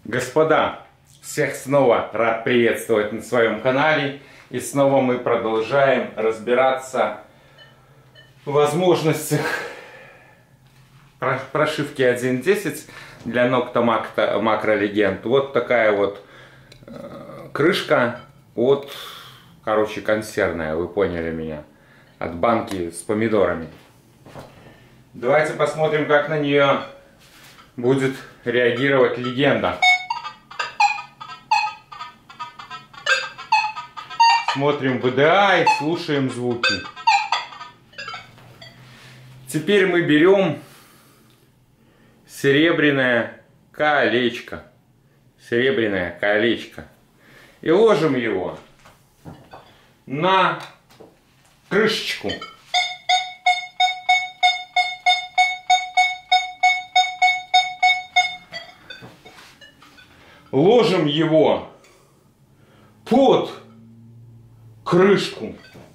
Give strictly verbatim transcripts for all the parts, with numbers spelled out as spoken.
Господа, всех снова рад приветствовать на своем канале. И снова мы продолжаем разбираться в возможностях прошивки один точка десять для Nocta Macro Legend. Вот такая вот э, крышка от, короче, консервная, вы поняли меня, от банки с помидорами. Давайте посмотрим, как на нее будет реагировать легенда. Смотрим ви ди ай, слушаем звуки. Теперь мы берем серебряное колечко. Серебряное колечко. И ложим его на крышечку. Ложим его под крышку.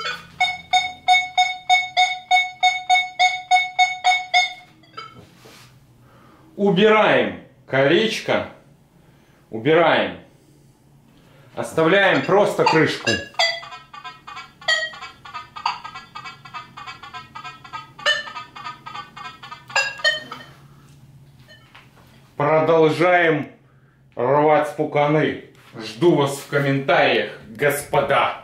Убираем колечко. Убираем. Оставляем просто крышку. Продолжаем рвать пуканы. Жду вас в комментариях, господа.